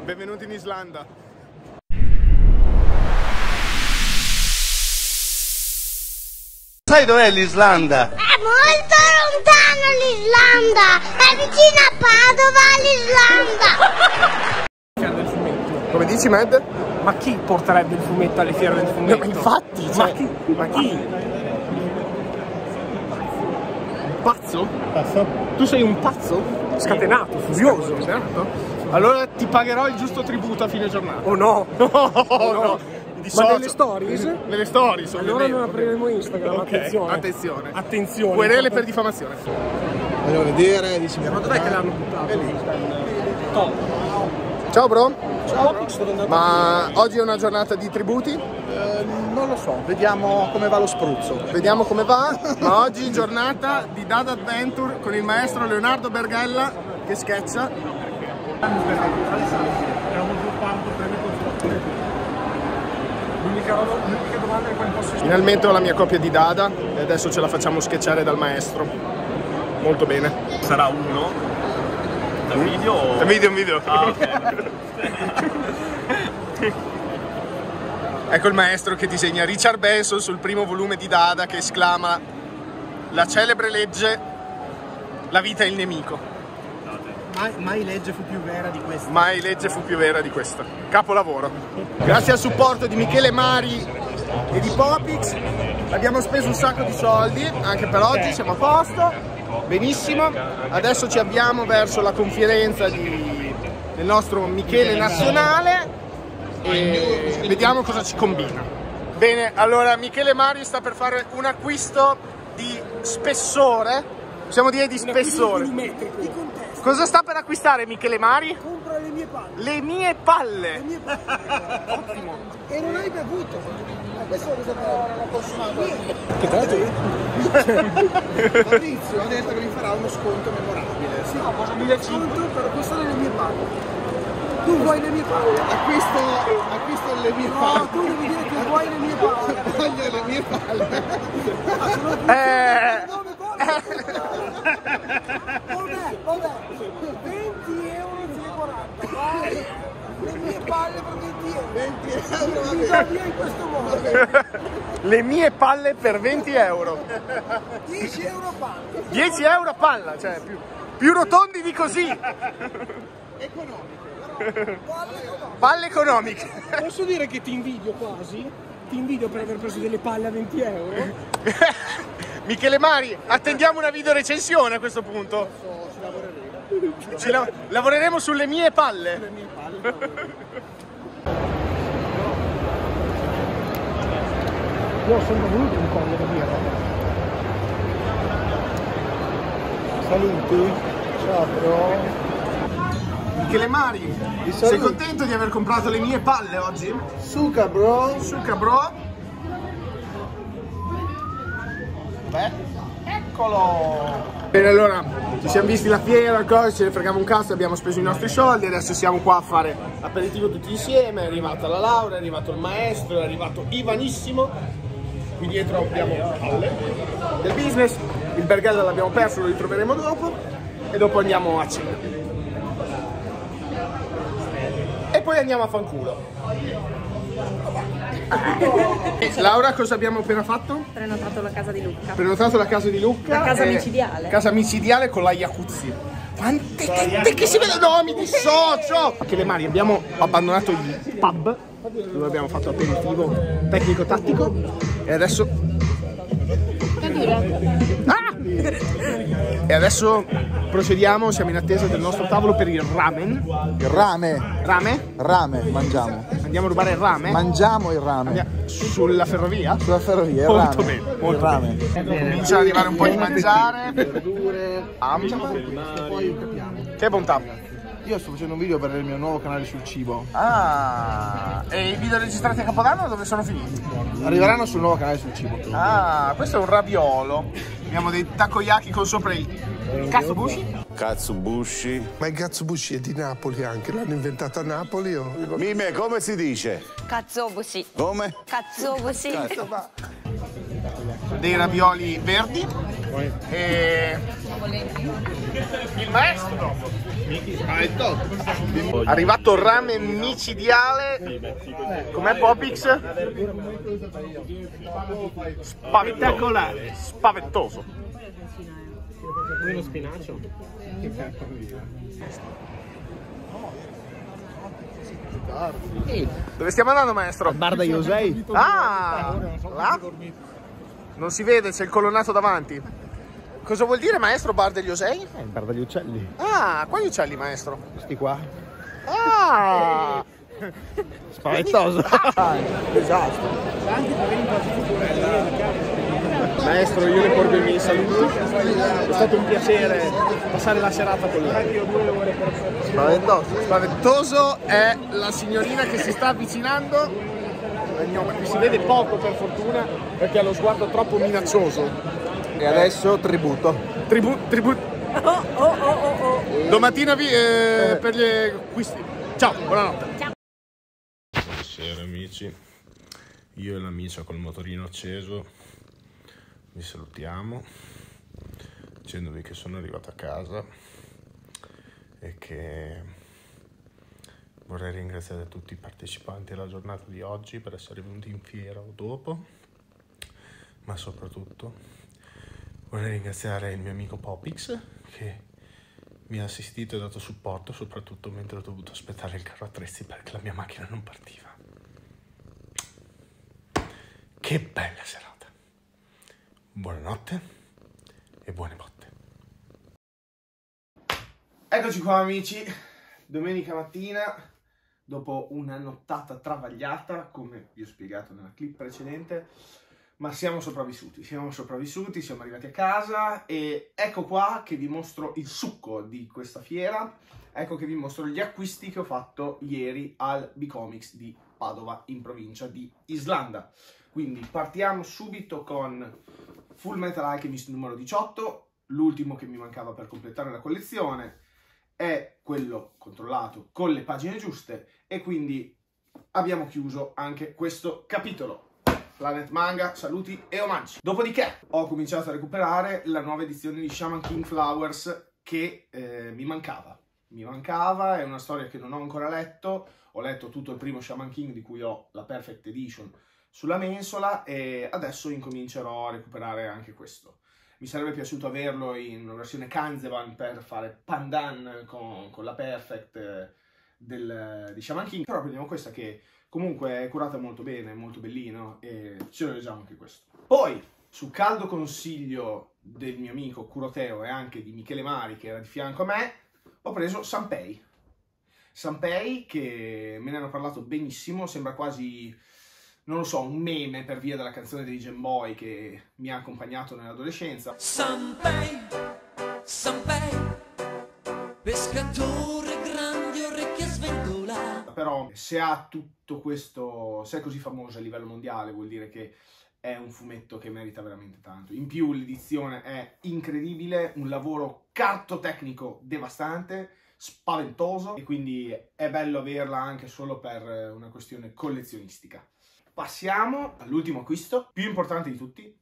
Benvenuti in Islanda. Sai dov'è l'Islanda? È molto lontano l'Islanda! È vicino a Padova l'Islanda! Come dici, Mad? Ma chi porterebbe il fumetto alle fiere del fumetto? No, infatti, cioè, ma chi? Pazzo? Pazzo? Tu sei un pazzo? Scatenato, furioso. Certo. Allora ti pagherò il giusto tributo a fine giornata. Oh no! No. Ma nelle stories? Nelle stories, allora non apriremo Instagram, okay. Attenzione. Attenzione. Querele per diffamazione. Voglio vedere, dici Ma dov'è che l'hanno buttato? Ciao bro. Ciao. Ma oggi è una giornata di tributi? Non lo so, vediamo come va lo spruzzo. Vediamo come va, ma oggi giornata di Dada Adventure con il maestro Leonardo Berghella che sketcha. L'unica domanda è quale posso... Finalmente ho la mia copia di Dada e adesso ce la facciamo sketchare dal maestro. Molto bene. Sarà uno? Da video o... Un video. Ah, ok. Ecco il maestro che disegna Richard Benson sul primo volume di Dada che esclama: la celebre legge, la vita è il nemico. Mai legge fu più vera di questa. Mai legge fu più vera di questa. Capolavoro. Grazie al supporto di Michele Mari e di Popix abbiamo speso un sacco di soldi, anche per oggi siamo a posto. Benissimo. Adesso ci avviamo verso la conferenza del nostro Michele Nazionale e vediamo cosa ci combina. Bene, allora Michele Mari sta per fare un acquisto di spessore, possiamo dire di spessore. Cosa sta per acquistare Michele Mari? Compra le mie palle. Le mie palle. Ottimo. E non hai bevuto. Questo è cosa non ho consumato. Che tra l'altro Maurizio ha detto che mi farà uno sconto memorabile. Sì, no, cosa mi dai sconto per acquistare le mie palle? Tu vuoi le mie palle? Acquisto le mie palle. No, tu devi dire che vuoi le mie palle. Voglio le mie palle. Vabbè, 20 euro e 40, vai, le mie palle per 20 euro. 20 euro, mi dà via in questo modo. Le mie palle per 20 euro. 10 euro a palla. 10 euro a palla, cioè più rotondi di così. Economico. Palle economiche. Posso dire che ti invidio quasi? Ti invidio per aver preso delle palle a 20 euro? Michele Mari, attendiamo una video recensione a questo punto. Lavoreremo sulle mie palle. Io ho sempre voluto un collo da birra. Saluti. Ciao bro. Michele Mari, sei contento di aver comprato le mie palle oggi? Suca bro. Suca bro. Beh, eccolo! Bene, allora, ci siamo visti la fiera, ce ne fregava un cazzo, abbiamo speso i nostri soldi, adesso siamo qua a fare aperitivo tutti insieme, è arrivata la Laura, è arrivato il maestro, è arrivato Ivanissimo, qui dietro abbiamo palle del business, il Berghella l'abbiamo perso, lo ritroveremo dopo e dopo andiamo a cena. E poi andiamo a fanculo. Laura, cosa abbiamo appena fatto? Prenotato la casa di Luca. Prenotato la casa di Luca. La casa micidiale. Casa micidiale con la jacuzzi. Quante tette che si vedono! No, mi dissocio! Che le mani, abbiamo abbandonato il pub dove abbiamo fatto aperitivo tecnico-tattico e adesso... Ah! E adesso procediamo, siamo in attesa del nostro tavolo per il ramen. Il rame. Rame? Rame, mangiamo. Andiamo a rubare il rame? Mangiamo il rame. Sulla ferrovia? Sulla ferrovia, il Molto rame. bene, molto il rame. bene. Comincia ad arrivare un po' di mangiare. Verdure. Poi capiamo. Che bontà. Io sto facendo un video per il mio nuovo canale sul cibo. Ah, e i video registrati a Capodanno dove sono finiti? Arriveranno sul nuovo canale sul cibo. Ah, questo è un raviolo. Abbiamo dei takoyaki con sopra i katsubushi. Katsubushi. Ma il katsubushi è di Napoli anche, l'hanno inventato a Napoli o... Mime, come si dice? Katsuobushi. Come? Katsuobushi. Dei ravioli verdi. E il maestro dopo. Arrivato il ramen micidiale. Com'è Popix? Spettacolare, spaventoso. Lo spinacio. Dove stiamo andando, maestro? Bar da Iosei. Ah, là? Non si vede, c'è il colonnato davanti. Cosa vuol dire, maestro, bar degli Osei? Il bar degli uccelli. Ah, quali uccelli, maestro? Questi qua. Ah! Spaventoso. Esatto. Maestro, io le porgo i miei saluti. È stato un piacere passare la serata con lei. Spaventoso. Spaventoso è la signorina che si sta avvicinando. Qui si vede poco, per fortuna, perché ha lo sguardo troppo minaccioso. E adesso tributo. Tributo. Domattina per gli acquisti. Ciao, buonanotte. Buonasera amici, io e la Micia col motorino acceso vi salutiamo dicendovi che sono arrivato a casa e che vorrei ringraziare tutti i partecipanti alla giornata di oggi per essere venuti in fiera o dopo, ma soprattutto vorrei ringraziare il mio amico Popix che mi ha assistito e dato supporto, soprattutto mentre ho dovuto aspettare il carro attrezzi perché la mia macchina non partiva. Che bella serata. Buonanotte e buone botte. Eccoci qua amici, domenica mattina, dopo una nottata travagliata, come vi ho spiegato nella clip precedente, ma siamo sopravvissuti, siamo arrivati a casa e ecco qua che vi mostro il succo di questa fiera, ecco che vi mostro gli acquisti che ho fatto ieri al B-Comics di Padova in provincia di Islanda. Quindi partiamo subito con Full Metal Alchemist numero 18, l'ultimo che mi mancava per completare la collezione, è quello controllato con le pagine giuste e quindi abbiamo chiuso anche questo capitolo. Planet Manga, saluti e omaggi. Dopodiché ho cominciato a recuperare la nuova edizione di Shaman King Flowers che mi mancava. È una storia che non ho ancora letto, ho letto tutto il primo Shaman King di cui ho la Perfect Edition sulla mensola e adesso incomincerò a recuperare anche questo. Mi sarebbe piaciuto averlo in una versione Kanzeban per fare pandan con la Perfect di Shaman King, però prendiamo questa che comunque è curata molto bene, è molto bellino e ce lo leggiamo anche questo. Poi, su caldo consiglio del mio amico Kuroteo e anche di Michele Mari che era di fianco a me, ho preso Sanpei. Sanpei che me ne hanno parlato benissimo, sembra quasi, non lo so, un meme per via della canzone dei Game Boy che mi ha accompagnato nell'adolescenza. Sanpei, pescatore grandi orecchie sventola. Però se ha tutto questo, se è così famoso a livello mondiale, vuol dire che è un fumetto che merita veramente tanto. In più l'edizione è incredibile, un lavoro cartotecnico devastante, spaventoso, e quindi è bello averla anche solo per una questione collezionistica. Passiamo all'ultimo acquisto, più importante di tutti,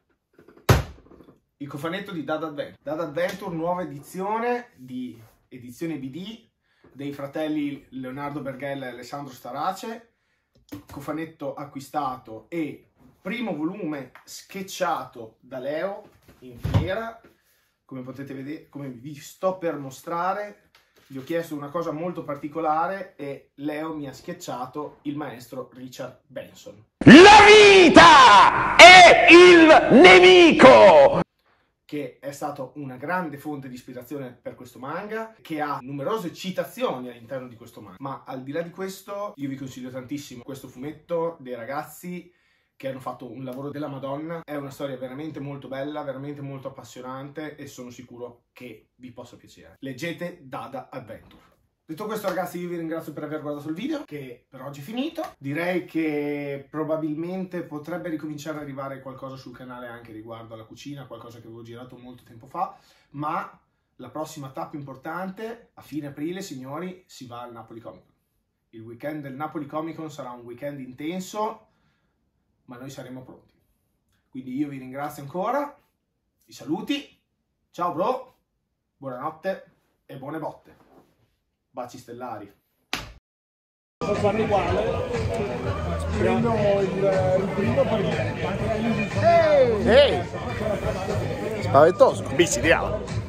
il cofanetto di Dad Adventure. Dad Adventure, nuova edizione, di edizione BD, dei fratelli Leonardo Berghella e Alessandro Starace, cofanetto acquistato e primo volume sketchato da Leo in fiera, come potete vedere, come vi sto per mostrare. Gli ho chiesto una cosa molto particolare e Leo mi ha sketchato il maestro Richard Benson. La vita è il nemico! Che è stato una grande fonte di ispirazione per questo manga, che ha numerose citazioni all'interno di questo manga. Ma al di là di questo, io vi consiglio tantissimo questo fumetto dei ragazzi che hanno fatto un lavoro della Madonna. È una storia veramente molto bella, veramente molto appassionante e sono sicuro che vi possa piacere. Leggete Dada Adventure. Detto questo ragazzi, io vi ringrazio per aver guardato il video, che per oggi è finito. Direi che probabilmente potrebbe ricominciare ad arrivare qualcosa sul canale anche riguardo alla cucina, qualcosa che avevo girato molto tempo fa, ma la prossima tappa importante, a fine aprile signori, si va al Napoli Comic Con. Il weekend del Napoli Comic Con sarà un weekend intenso, ma noi saremo pronti. Quindi io vi ringrazio ancora I saluti, ciao bro, buonanotte e buone botte. Baci stellari. Fanno uguale. Prendo il primo per Ehi! Spaventoso! Micidiale!